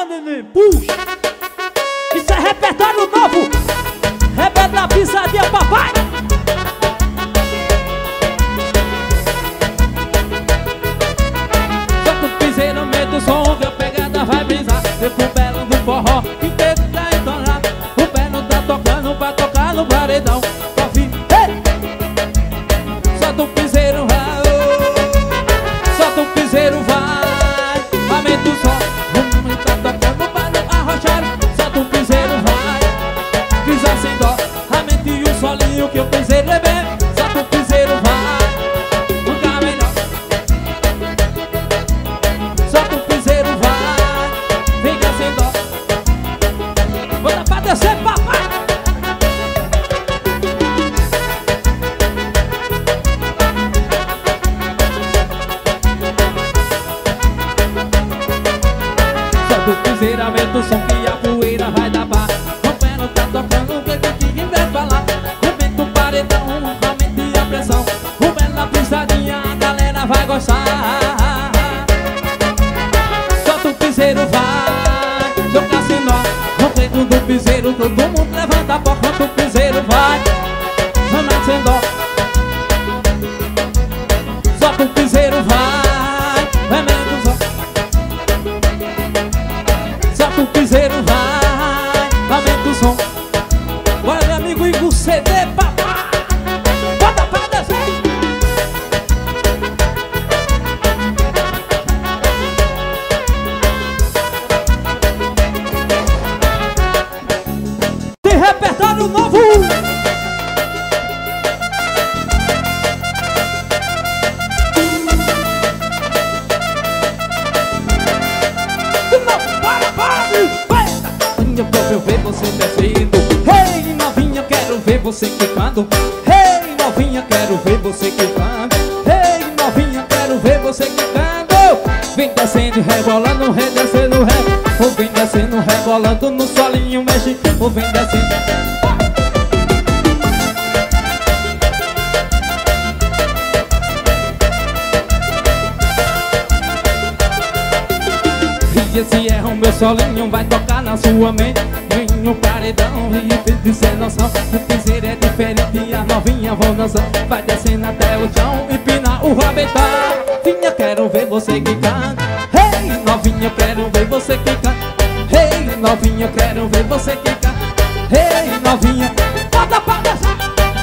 neném, puxa. Isso é repertório novo. Rebelde da pisadinha, papai. Solta o piseiro, mete o som, que a pegada vai brisar. Eu com o belo do forró, inteiro tá entonado. O belo tá tocando pra tocar no paredão. Solta o piseiro, vai, solta o piseiro, vai. Aumenta o som, tá tocando pra não arrochar. Solta o piseiro, vai, pisa sem dó. Aumente o solinho que o piseiro é bem. Solta o piseiro, vai, nunca melhor. Solta o piseiro, vai, fica sem dó. Bota pra descer, papai. Solta o piseiro, aumenta o som que a poeira vai dar bar. O pé tá tocando, o que ninguém vai falar. Aumenta o paredão, aumente a pressão. O pé na pisadinha, a galera vai gostar. Solta o piseiro, vai, joga sem nó. No peito do piseiro, todo mundo levanta a porra. Solta o piseiro, vai, anda sem dó. Solta o piseiro, vai, vai mesmo só. Solta o piseiro, vai, aumenta o som. Bora, meu amigo Igor CD, papai. Bota pra descer. Tem repertório novo. Eu quero ver você descendo. Hey, novinha, quero ver você quicando. Hey, novinha, quero ver você quicando. Hey, novinha, quero ver você quicando. Vem descendo, rebolando, redescendo, ou vem descendo, rebolando no solinho, mexe, ou vem descendo. E esse é o meu solinho, vai tocar na sua mente. Vem no paredão e tem sem noção. O piseiro é diferente, a novinha vão dançar. Vai descendo até o chão, empina o rabetão. Novinha, quero ver você quicando. Hey, novinha, quero ver você quicando. Hey, novinha, quero ver você quicando. Hey, novinha, bota pra dançar.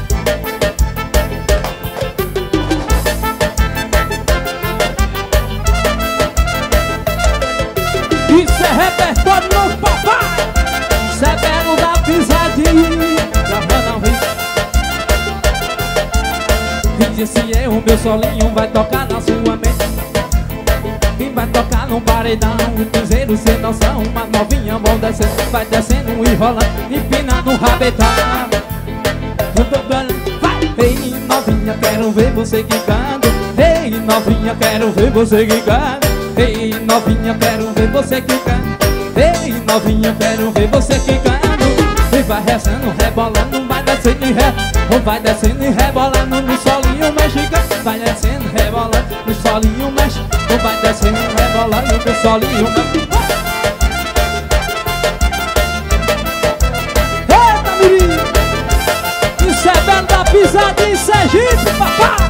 Isso é repertório novo, papai. Isso é belo da pisadinha. Gravando ao vivo. E esse é o meu solinho, vai tocar na sua mente. Quem vai tocar no paredão, o piseiro sem noção. Uma novinha vão descendo, vai descendo e rolando, empinando o rabetão. Vai! Ei, novinha, quero ver você quicando. Ei, novinha, quero ver você quicando. Ei, novinha, quero ver você quicando. Ei, novinha, quero ver você quicando. E vai descendo, rebolando, vai descendo e ou vai descendo e rebolando no solinho mexicano. Vai descendo, rebolando no solinho mexicano. Ou vai descendo, rebolando no solinho mexicano. Eita, menino. Isso é belo da pisadinha em Sergipe, papai.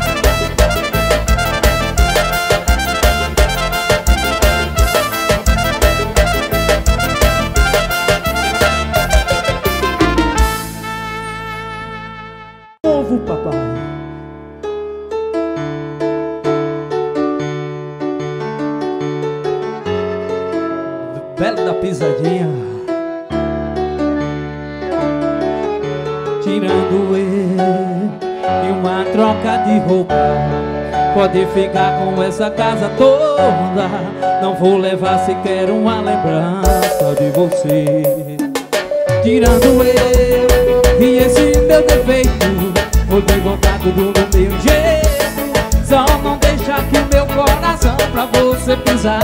Novo, papai. Belo da pisadinha. Tirando eu e uma troca de roupa, pode ficar com essa casa toda. Não vou levar sequer uma lembrança de você. Tirando eu e esse meu defeito, vou te contar tudo do meu jeito. Só não deixa aqui o meu coração pra você pisar.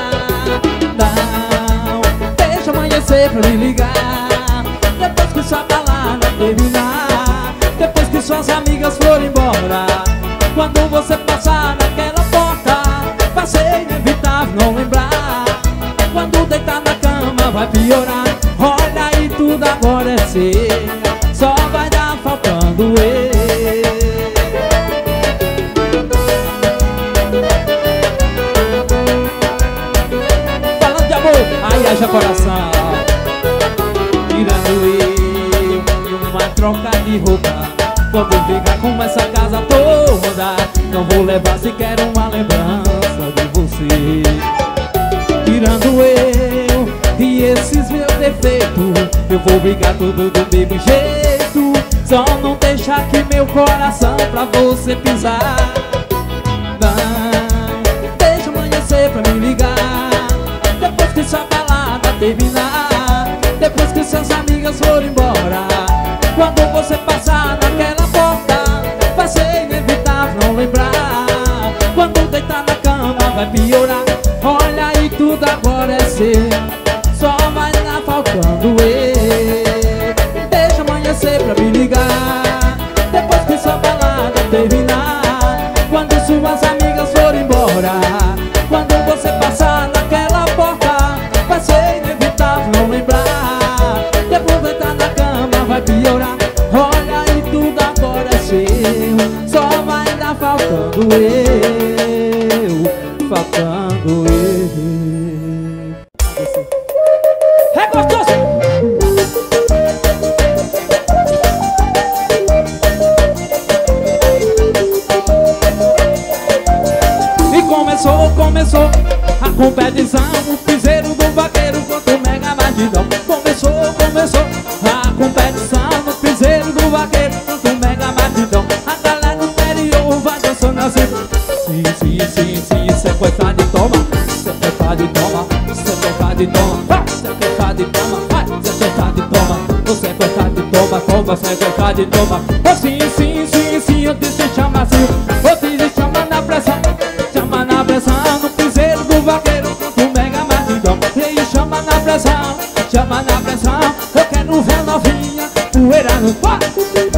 Não, deixa amanhecer pra me ligar. Depois que sua balada terminar, depois que suas amigas foram embora, quando você passar naquela porta, vai ser inevitável não lembrar. Quando deitar na cama vai piorar. Olha aí, tudo agora é seu, só vai dar faltando eu. Falando de amor, aí haja coração. Tirando eu e uma troca de roupa, vou ficar com essa casa toda. Não vou levar sequer uma lembrança de você. Tirando eu e esses meus defeitos, eu vou brigar tudo do mesmo jeito. Só não deixa aqui meu coração pra você pisar. Não, deixa amanhecer pra me ligar. Depois que sua balada terminar, depois que suas amigas forem embora, quando você passar naquela porta, vai ser inevitável não lembrar. Quando deitar na cama vai piorar. Olha aí, tudo agora é seu, só vai dar faltando eu. Deixa amanhecer pra me ligar. Depois que sua balada terminar, quando suas amigas forem embora, quando você passar naquela porta, vai ser inevitável não lembrar. Depois deitar na cama vai piorar. Olha aí, tudo agora é seu, só vai dar faltando eu, faltando eu. É gostoso! E começou a competição, o piseiro do vaqueiro contra o mega bandidão. Começou a competição, no piseiro do vaqueiro contra o mega bandidão. A galera do interior vai dançando assim. Sim, sequestrado e toma, sequestrado e toma, sequestrado e toma, sequestrado e toma, vai, sequestrado e toma, o sequestrado e toma, sequestrado e toma. Oh, sim, eu disse chama assim, eu disse chama na pressão, chama na pressão, no piseiro do vaqueiro contra o mega bandidão. E aí chama na pressão, eu quero ver novinha, poeira no quarto.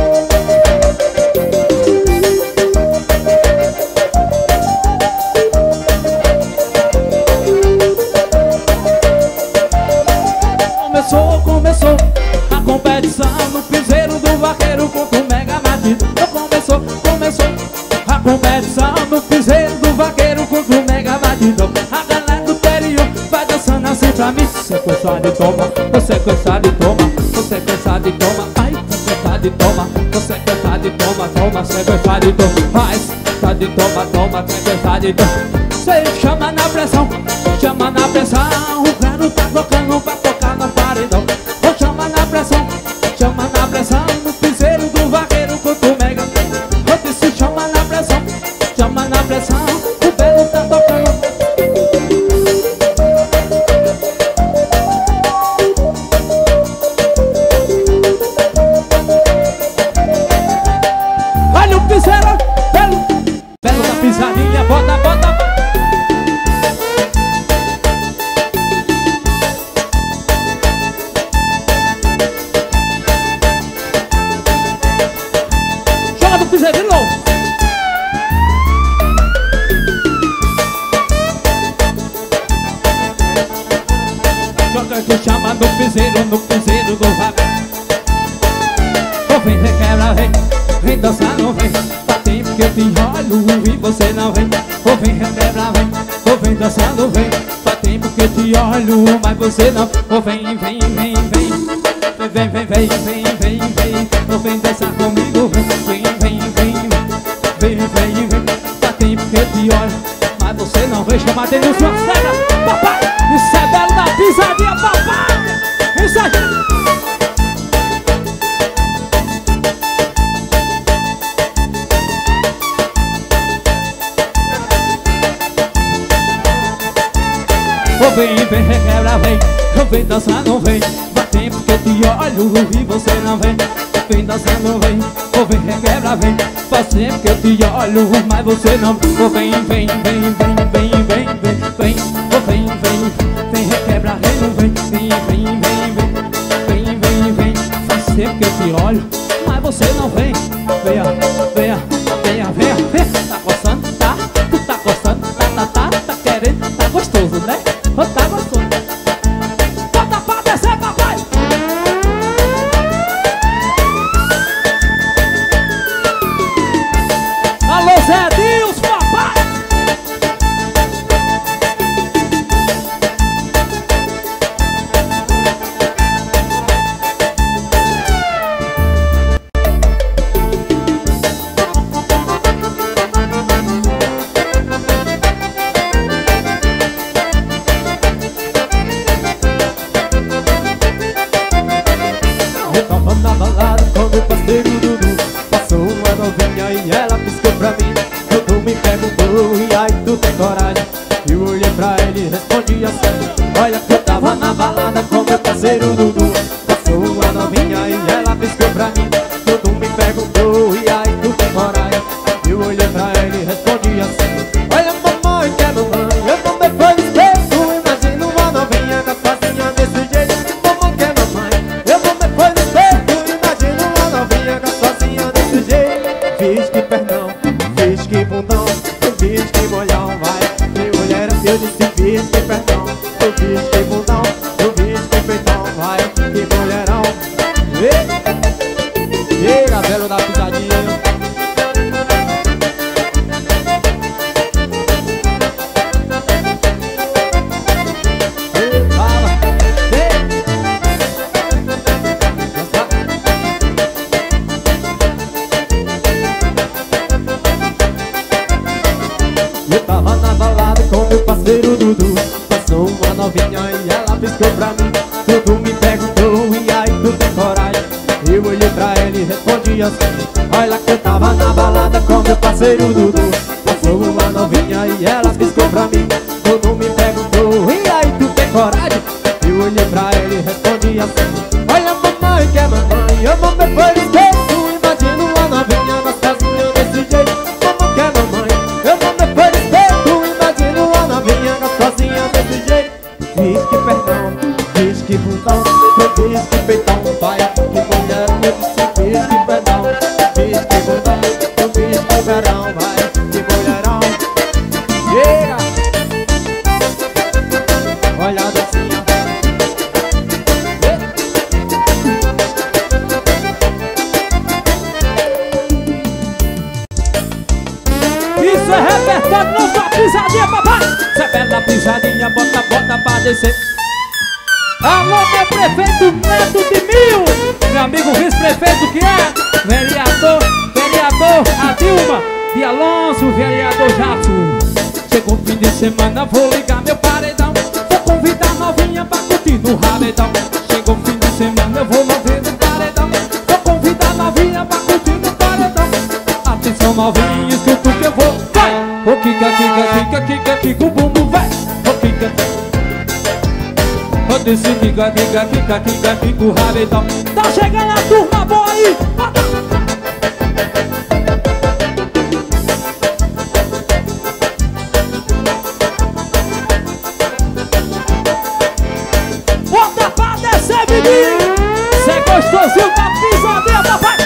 Começou a competição, no piseiro do vaqueiro contra o mega bandidão. Começou a competição, no piseiro do vaqueiro contra o mega bandidão. A galera do interior vai dançando assim pra mim. Sequestrado e toma, você sequestrado e toma, você sequestrado e toma, ai, sequestrado e toma, você sequestrado e toma, sequestrado e toma, vai, sequestrado e toma, sequestrado e toma. Cê chama na pressão, o cara tá tocando pra tocar no paredão. Oh, chama na pressão, no piseiro do vaqueiro contra o mega. Eu disse chama na pressão, o velho tá tocando. Olha o piseiro, velho da pisadinha, bota. Chama no piseiro do vaqueiro. Oh, vem, requebra, vem dançar, não vem. Tá tempo que eu te olho e você não vem. Oh, vem, requebra, vem dançar, não vem. Tá tempo que eu te olho, mas você não. Oh, vem. Oh, vem dançar comigo, vem. Tá tempo que eu te olho, mas você não vem. Chama a denúncia, cega, papai. Isso é belo da pisadinha, papai. Isso é... Oh, vem, requebra, vem dançar, não vem. Faz tempo que eu te olho e você não vem. Vem dançar, não vem. Oh, vem, requebra, vem. Faz tempo que eu te olho, mas você não. Oh, vem. Oh, vem, requebra, não vem. Vem. Faz tempo que eu te olho, mas você não vem. Venha. Tá gostando, tá? Tu tá gostando, tá querendo, tá gostoso, né? Oh, tá gostoso. na balada com meu parceiro Dudu. Passou uma novinha e ela piscou pra mim. Dudu me perguntou, e aí tu tem coragem? Eu olhei pra ele e respondi assim: olha que eu tava na balada com meu parceiro Dudu. Passou uma novinha e ela piscou pra mim. Dudu me perguntou, e aí tu tem coragem? Eu olhei pra ele e respondi assim: olha mamãe, que é mamãe, eu também foi espeto. Imagina uma novinha gostosinha desse jeito. Mamãe, que é mamãe, eu também foi espeto. Imagina uma novinha gostosinha desse jeito. Fiz que perdão, fiz que bundão, fiz que molhão, vai. Que mulher, eu disse fiz que perdão, eu fiz que bundão, eu fiz que peitão, vai. Que mulherão. Ei, Gabelo da pisadinha. Eu tava na balada com meu parceiro Dudu. Passou uma novinha e ela piscou pra mim. Dudu me perguntou, e aí tu tem coragem? Eu olhei pra ele e respondi assim: olha que eu tava na balada com meu parceiro Dudu. Passou uma novinha e ela piscou pra mim. Dudu me perguntou, e aí tu tem coragem? Eu olhei pra ele e respondi assim: olha mamãe, que é mamãe, eu vou me pôr espeto. Imagina uma novinha gostosinha desse jeito. Mamãe, que é mamãe, eu vou me pôr espeto. Imagina uma novinha gostosinha desse jeito. Fiz que perdão, fiz que bundão, eu fiz que peitão, vai. Que mulher, eu disse fiz que perdão, fiz que bundão, eu fiz que verão, vai. Que mulherão. Chega! Olha a dancinha. Isso é repertório, não só pisadinha, papai. Cê é bela pisadinha, bota pra descer. Alô, meu prefeito Neto de Mil, meu amigo vice-prefeito que é vereador a Dilma de Alonso, vereador Jato. Chegou o fim de semana, vou ligar meu paredão. Vou convidar novinha pra curtir no rabetão. Chegou o fim de semana, eu vou mover no paredão. Vou convidar novinha pra curtir no paredão. Atenção novinha, escuta o que eu vou. Vai! Ô kika, kika, kika, kika, kika, o bumbum vai. Ô kika, ô desse kika, kika, kika, kika, kika, o rabetão. Tá chegando a turma boa aí. Bota pra descer, menino. Cê gostosinho da pisadinha, papai.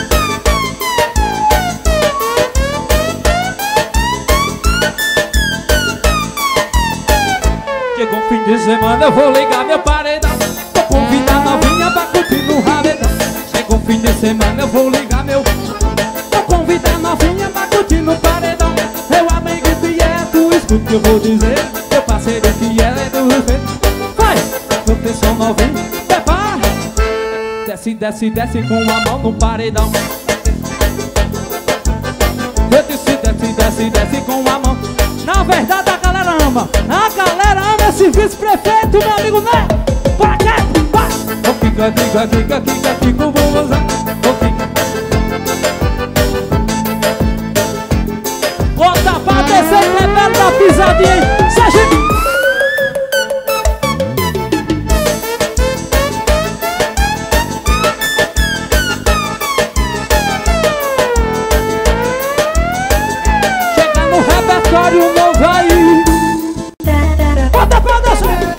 Chegou o fim de semana, eu vou ligar meu paredão. Vou convidar novinha pra curtir no rabetão. Chegou o fim de semana, eu vou ligar meu. Vou convidar novinha pra curtir no paredão. Meu amigo fiel, tu escuta o que eu vou dizer. Meu parceiro fiel é do respeito. Vai, atenção novinha, prepara. Desce, desce, desce com a mão no paredão. Eu disse desce, desce, desce com a mão. Na verdade a galera ama esse vice-prefeito, meu amigo Neto. Pra cá, vai! Ô kika, kika, kika, kika, kika, vou gozar. Ô kika. Bota pra descer, que é belo da pisadinha, hein? Sargento! Chega no repertório novo aí. Bota pra descer!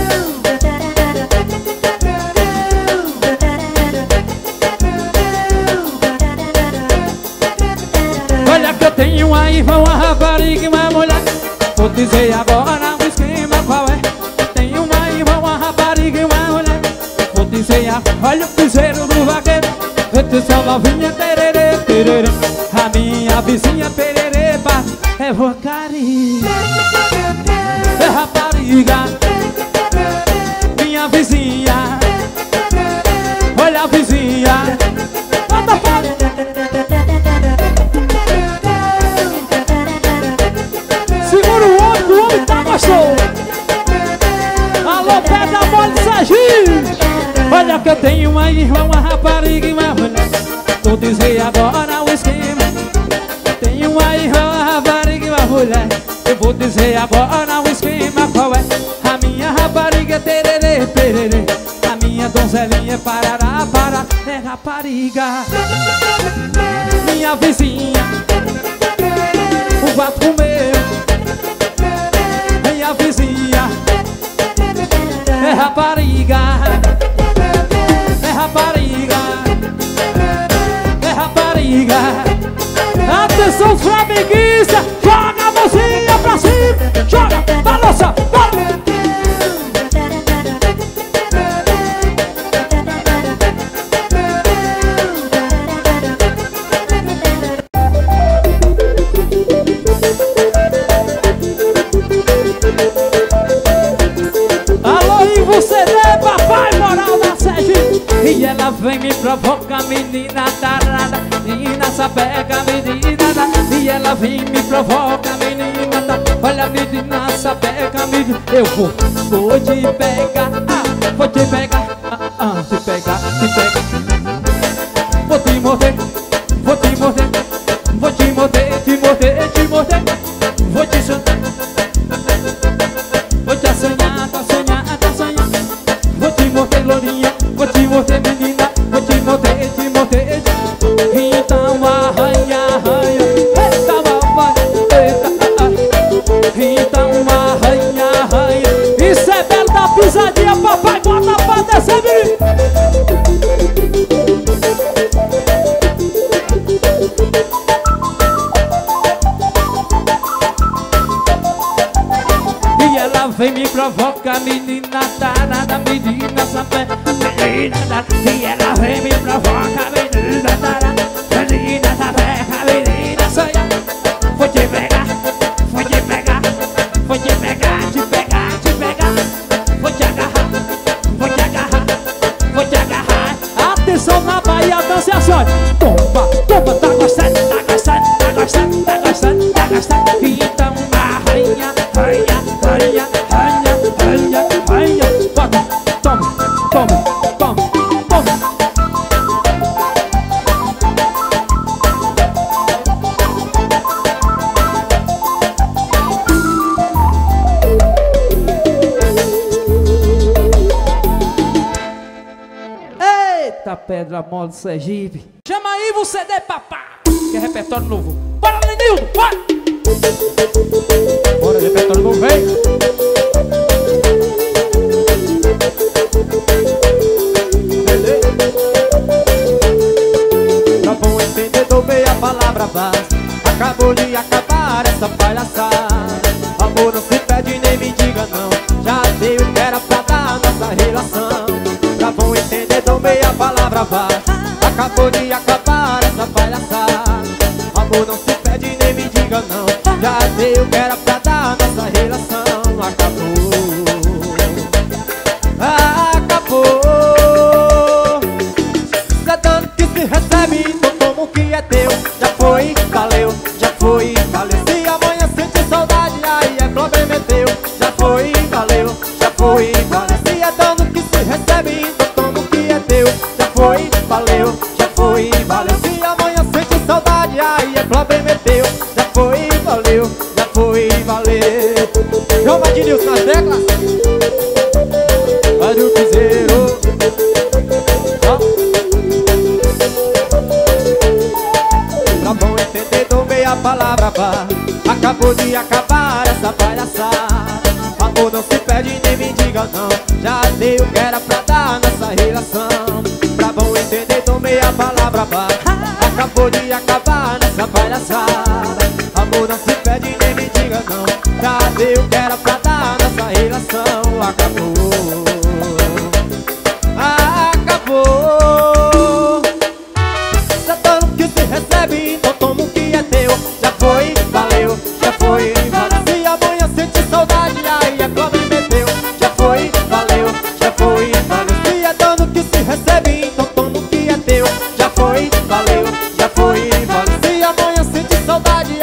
Olha que eu tenho aí, uma rapariga e uma mulher. Vou dizer agora o esquema qual é. Tenho uma irmã, uma rapariga e uma mulher. Vou dizer agora, olha o piseiro do vaqueiro. Atenção novinha, tererê, tererê. A minha vizinha perereba é vocaria. É rapariga, minha vizinha. Olha a vizinha. Bota fora. Segura o homem tá gostoso. Alô, pega a bola de Serginho. Olha que eu tenho uma irmã, uma rapariga e uma mulher. Vou dizer agora o esquema. Tenho uma irmã, uma rapariga e uma mulher. Eu vou dizer agora o esquema qual é. A minha rapariga é tererê, tererê. A minha donzelinha é parará, pará. É rapariga. Minha vizinha, o gato comeu. Minha vizinha é rapariga. É rapariga. É rapariga. Atenção, flamenguista. Joga a mãozinha pra cima. Joga, balança, bora. E ela vem me provoca, menina tarada. Menina sapeca, menina tarada. E ela vem me provoca, menina tarada. Olha, menina sapeca, menina. Eu vou te pegar, vou te pegar, te pegar, te pegar. Vou te morder, vou te morder. Vou te morder, te morder, te morder. Vou te soltar, vou te assanhar, te assanhar, te assanhar. Vou te morder, lourinha. Vou te morder, menina, vou te morder, te morder. Então arranha, arranha. Eita, mamãe, eita. Então arranha, arranha. Isso é belo da pisadinha, papai, bota pra descer, menino. E ela vem me provoca, menina tarada, menina sapé. E ela vem me provoca, menina tarada. Menina sapeca, menina sonha. Vou te pegar, vou te pegar. Vou te pegar, te pegar, te pegar. Vou te agarrar, vou te agarrar. Vou te agarrar. Atenção na Bahia, dança assim, ó. Toma, toma, tá gostando, tá gostando, tá gostando, tá gostando, tá gostando. Então arranha, arranha, arranha, arranha, arranha, arranha. Bota, toma, toma. Eita, pedra mole do Sergipe. Chama aí você de papá, que é repertório novo. Bora, Lenildo, vai! Bora, repertório novo, vem! Pra bom entendedor, meia palavra basta. Acabou de acabar essa palhaçada. Amor não se pede nem me diga não. Já dei o que era pra dar nossa relação. Pra bom entendedor, meia palavra basta. Acabou de acabar essa palhaçada. Amor não se pede nem me diga não. Já dei o que era pra dar nossa relação. Acabou, acabou. Cê dando que se recebe, então toma o que é teu. Já foi, valeu, já foi, valeu. Se amanhã sentir saudade, aí é problema é teu. Já foi, valeu, já foi, valeu. Se é dano que se recebe, então toma o que é teu. Já foi, valeu, já foi, valeu. Se amanhã sentir saudade, aí é problema é teu. Já foi, valeu, já foi, valeu. João Madinilson nas teclas. Olha o piseiro. Pra bom entendedor, meia palavra vá. Acabou de acabar essa palhaçada. Amor não se pede nem me diga não. Já dei o que era pra dar nossa relação. Pra bom entendedor, meia palavra vá. Acabou de acabar nessa palhaçada. Amor não se pede nem me diga não. Já dei o que era pra dar nossa relação. Acabou, acabou. Cê dando que se recebe, então toma o que é teu. Já foi, valeu, já foi, valeu. Se amanhã sentir saudade, aí é problema é teu. Já foi, valeu, já foi, valeu. Se é dano que se recebe, então toma o que é teu. Já foi, valeu, já foi, valeu. Se amanhã sentir saudade,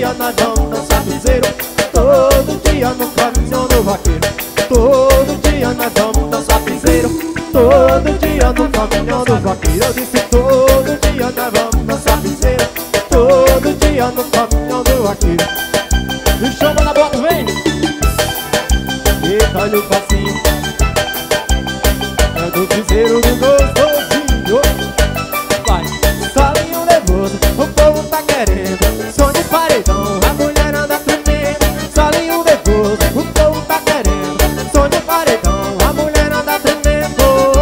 dia nós vamos dançar piseiro. Todo dia no caminhão do vaqueiro. Todo dia nós vamos dançar piseiro. Todo dia no caminhão do vaqueiro. Eu disse todo dia nós vamos dançar piseiro. Todo dia no caminhão do vaqueiro. Me chama na bota, vem! Eita, olha o passinho. É do piseiro do gostosinho. Vai! Solinho nervoso, o povo tá querendo. Som de paredão, a mulher anda tremendo. Solinho nervoso, o povo tá querendo. Som de paredão, a mulher anda tremendo.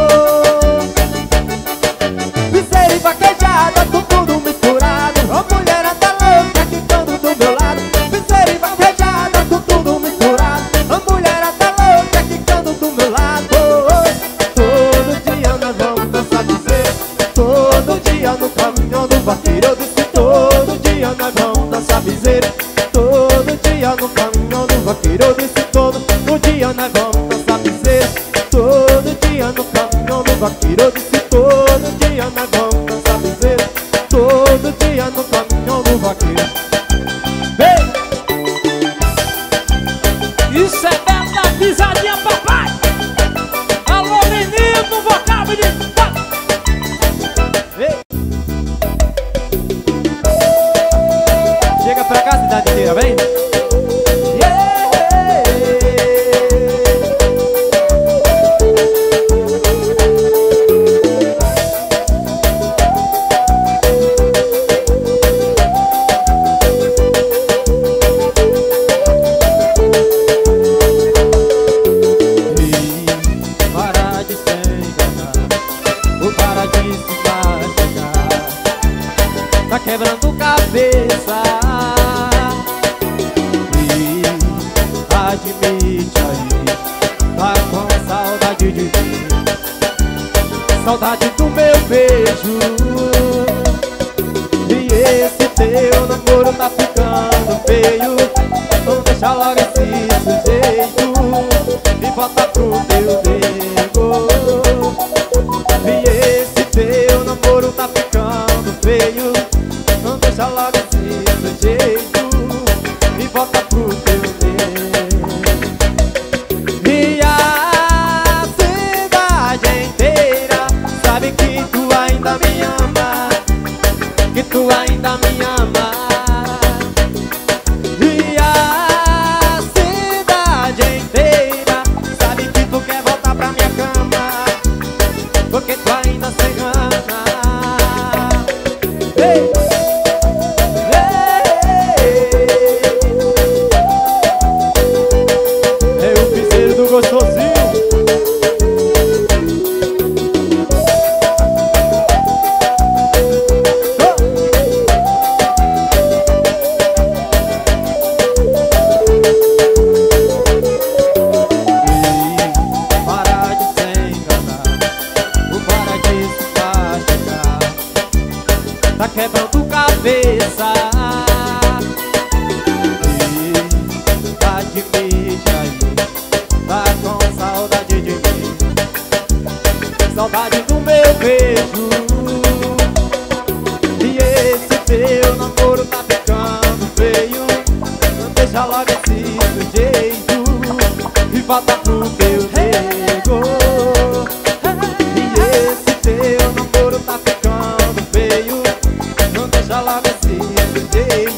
Piseiro e vaquejada, tudo misturado. A mulher anda louca, quicando do meu lado. Piseiro e vaquejada, tudo misturado. A mulher anda louca, quicando do meu lado. Todo dia nós vamos dançar piseiro. Todo dia no caminhão do vaqueiro. Eu disse todo dia nós vamos dançar piseiro. Todo dia no caminhão do vaqueiro. Eu disse todo dia nós vamos dançar piseiro. Todo dia no caminhão do vaqueiro. Eu disse todo dia nós vamos dançar piseiro. Todo dia no caminhão do vaqueiro. Vem! Isso é bela pisadinha, papai! Alô, menino, vocal, menino! Ei. Chega pra cá, cidade inteira, vem! Tá quebrando cabeça e admite aí, tá com saudade de mim. Saudade do meu beijo. E esse teu namoro tá ficando feio. Não deixa logo esse sujeito e volta pro teu nego. E esse teu namoro tá ficando feio. Não deixa logo esse sujeito e volta pro teu nego. E a cidade inteira sabe que tu ainda me ama, que tu ainda me ama. E a cidade inteira sabe que tu quer voltar pra minha cama, porque tu ainda se engana. Ei! É o piseiro do gostosinho. Para de se enganar, o paradiso vai chegar. Tá quebrando cabeça e admite aí, tá com saudade de mim. Saudade do meu beijo. E esse teu namoro tá ficando feio. Não deixa logo esse sujeito e volta pro teu nego. E esse teu namoro tá ficando feio. Não deixa logo esse sujeito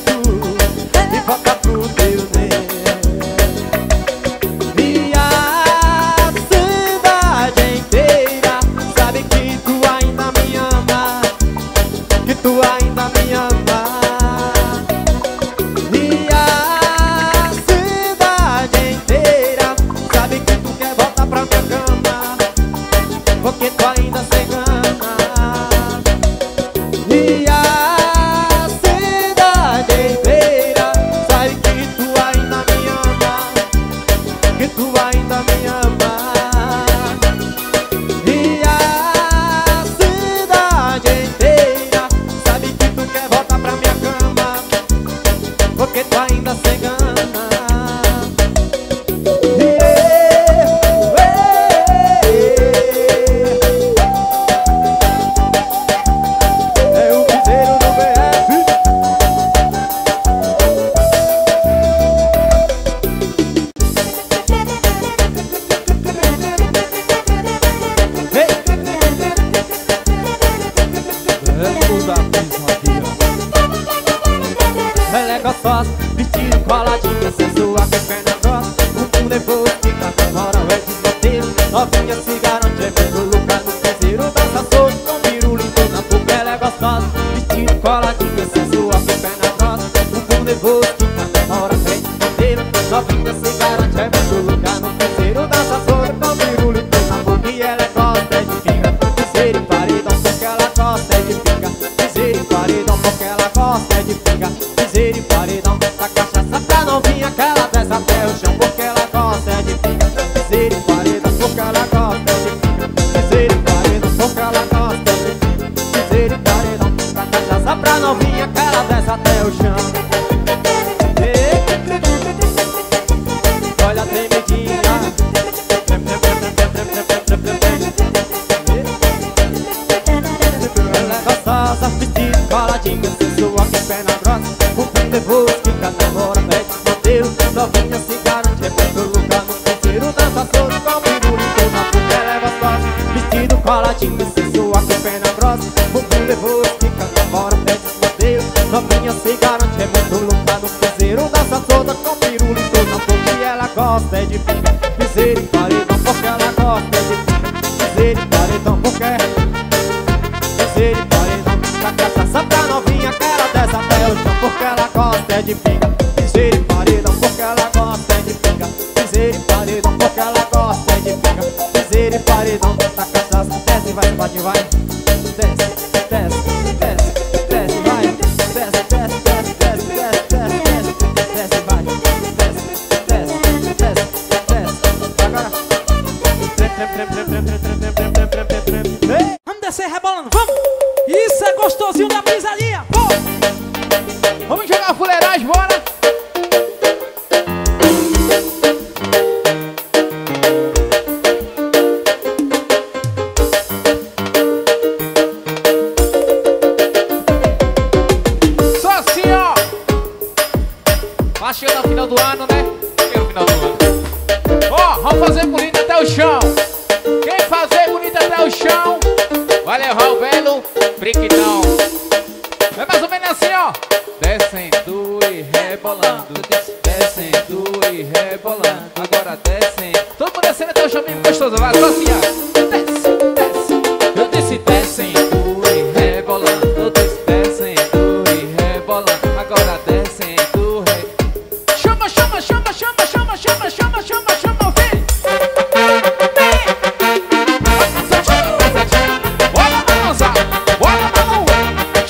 da pisadinha. Ela é gostosa, vestido coladinha, sensual com perna grossa. Um depois fica na hora, é desmonteiro. Novinha se garante, é vendo lugar no piseiro. Dança solto com pirulito na boca. Ela é gostosa, vestido coladinha, sensual com perna grossa. Um depois fica na hora, é desmonteiro. Novinha se garante, é vendo lugar no piseiro. Dança solto com pirulito na boca. E ela gosta de pinga, piseiro e paredão, porque ela gosta de pinga. Piseiro e paredão, porque ela gosta de pinga. Piseiro e paredão, da cachaça pra novinha que ela desce até o chão, porque ela gosta de pinga. Piseiro e paredão, porque ela gosta de pinga. Piseiro e paredão, porque ela gosta de pinga. Piseiro e paredão, da cachaça pra novinha que ela desce até o chão. Olha a tremidinha. Ela é gostosa, vestido coladinha, sensual com perna grossa. Um nervoso que cada hora mete o modelo. Novinha se garante, é muito lugar no piseiro. Dança solto com pirulito na boca. Ela é gostosa, vestido coladinha, sensual com perna grossa. Um nervoso que cada hora mete o modelo. Novinha se garante, é muito lugar no piseiro. Dança solta com pirulito na boca. E ela gosta de pinga, piseiro e paredão, porque ela gosta de pinga. Piseiro e paredão, porque piseiro e paredão, da cachaça pra novinha que ela desce até o chão, porque ela gosta de pinga. Piseiro e paredão, porque ela gosta de pinga. Piseiro e paredão, porque ela gosta de pinga. Piseiro e paredão, da cachaça. Desce, vai, bate, vai. Desce, desce, desce, desce, vai. Desce, desce, desce, desce, desce, desce, desce, desce, vai. Desce, desce, desce, desce. Agora. Vamos descer rebolando, vamos! Isso é gostosinho da pisadinha, vamos! Vamos jogar fuleiragem, bora! Só assim, ó! Tá chegando no final do ano, né? Chega no final do ano. Ó, vamos fazer bonito até o chão. Quem fazer bonito até o chão vai levar o belo briquitão. É mais ou menos assim, ó. Descendo e rebolando, descendo e rebolando. Agora descendo. Todo mundo descendo até o chão mesmo gostoso. Vai, só assim, ó. Desce, desce. Eu disse descendo e rebolando, descendo e rebolando. Agora descendo, chama, chama, chama, chama, chama, chama, chama, chama, chama, vem. Bora balançar, bora balançar.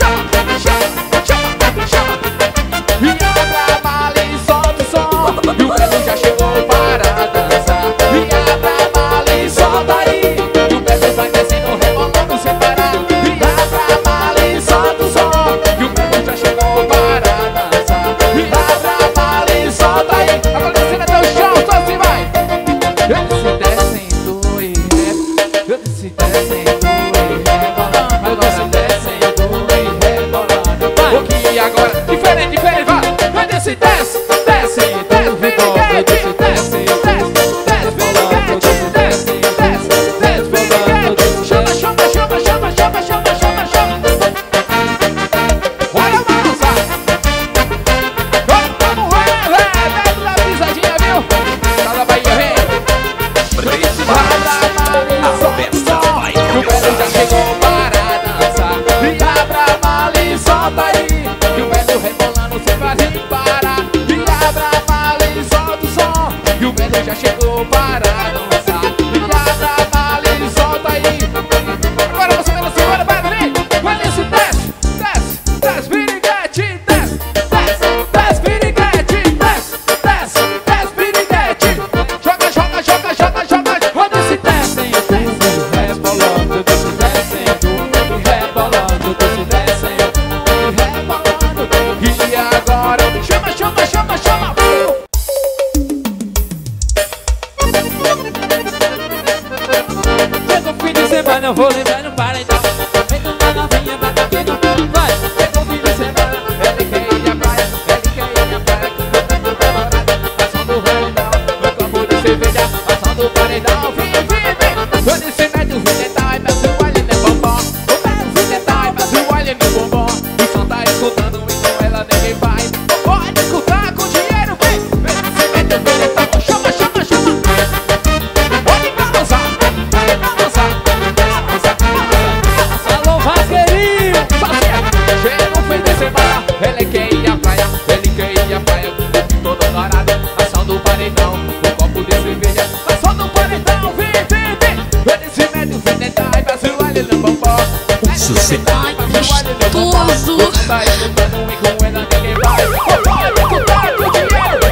gostoso. Tá escutando e com ela ninguém vai. O dinheiro.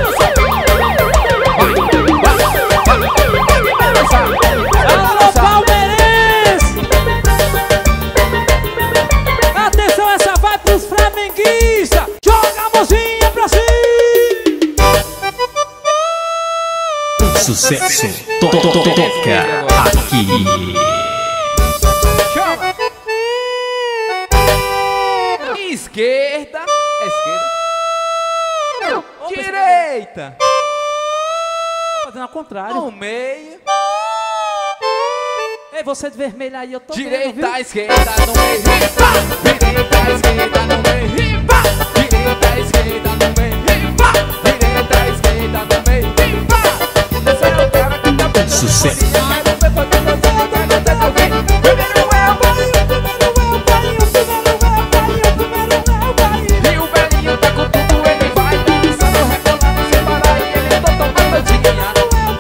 Alô, palmeirense! Atenção, essa vai pros flamenguistas! Joga a mãozinha pra cima! Sucesso toca aqui. Chama. Esquerda. É esquerda. Direita. Tô fazendo ao contrário. No meio. Ei, você de vermelho aí, eu tô Direita, vendo, viu? esquerda, no meio. Direita, esquerda, no meio. Direita, esquerda, no meio. Direita, esquerda, no meio. Esse é o cara que tá bom. Sucesso. E o velhinho tá com tudo, ele vai dançando, rebolando, sem parar e ele tá tomando dinha.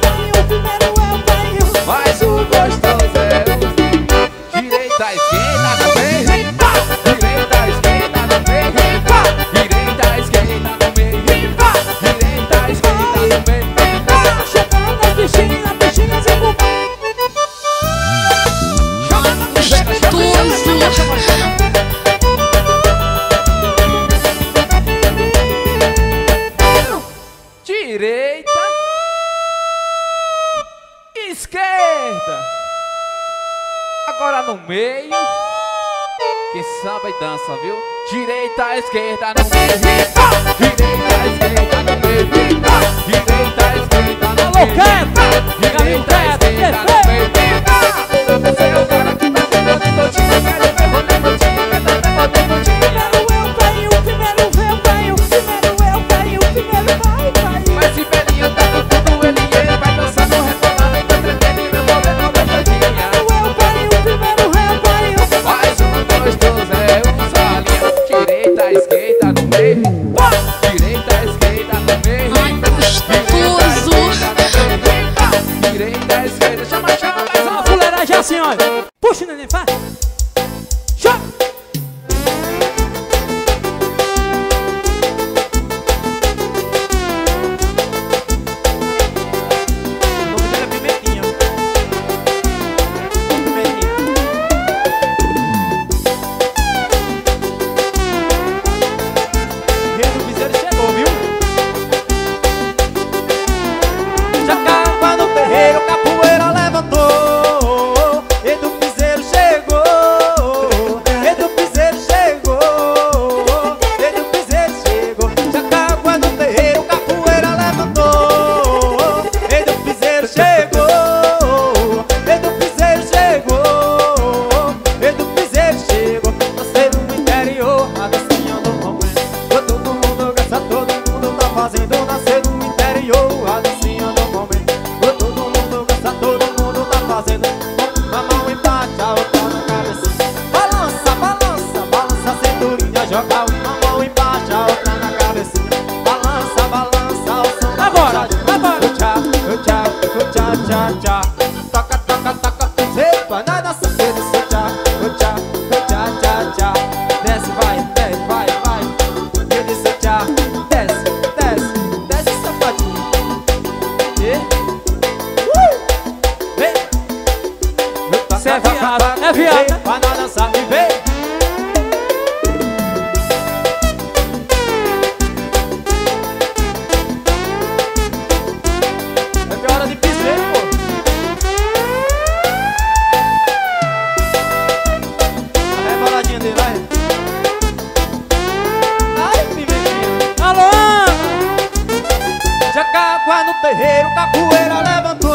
Mas o gostoso é o direita, esquerda, no meio. Direita, esquerda, no meio. Direita, esquerda, no meio. Direita, esquerda, no meio. Tá chegando as bichinhas e o Chama na buceta, chama. Direita, esquerda, agora no meio. Quem samba e dança, viu? Direita, esquerda, no meio. Direita, esquerda, no meio. Direita, esquerda, no Alô, meio. Queto! Direita, esquerda, no meio. Você é o cara que tá pegando todinho. Quero ver rolê todinho. Quero ver rolê todinho. Mas esse velhinho tá com tudo, ele vai dançando, rebolando, tá tremendo e meu boleto vai todinha. Mas o gostoso é um salinho. Direita, esquerda, no meio. Direita, esquerda, no meio. Ai, gostoso. Direita, esquerda, chama, Só uma fuleiragem assim, olha. Puxa, neném, vai. Chama. O nome dela é Pimentinha. Pimentinha. Rei do Piseiro chegou, viu? Já cava no terreiro, capoeira levantou. E do piseiro chegou. E do piseiro chegou. E do piseiro chegou. Já cava no terreiro, capoeira levantou. E do piseiro chegou. E do piseiro chegou. E do piseiro chegou. Você no interior, a dancinha do momento. Todo mundo gosta, todo mundo tá fazendo. Nascer no interior, a dancinha do momento. Todo mundo gosta, todo mundo tá fazendo. Uma mão embaixo, a outra na cabeça. Balança, balança, balança a cinturinha. Joga uma mão embaixo, a outra na cabeça. Balança, balança, o som. Agora, agora. O tchá, tchá, tchá. Toca, toca, toca, piseiro. Vai na dança, desce o tchá, tchá, tchá. Desce, vai, vai. Eu disse o tchá, desce, safadinho. Vem. Cê é viado, é viado, né? Vai na dança e vem. É minha hora de piseiro, pô. Vai a boladinha dele, vai. Ai, pimentinha. Alô, Ana! Já cagua no terreiro, capoeira levantou.